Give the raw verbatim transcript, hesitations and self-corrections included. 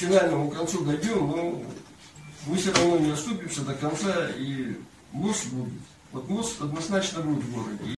финальному концу дойдем, но мы все равно не отступимся до конца, и МОЗ будет. Вот МОЗ однозначно будет в городе.